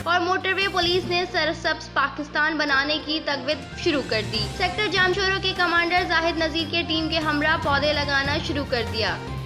और motorway police ने सरसब्ज पाकिस्तान बनाने की तकवीद शुरू कर दी। सेक्टर जामशोरों के कमांडर जाहिद नजीर के टीम के हमरा पौधे लगाना शुरू कर दिया।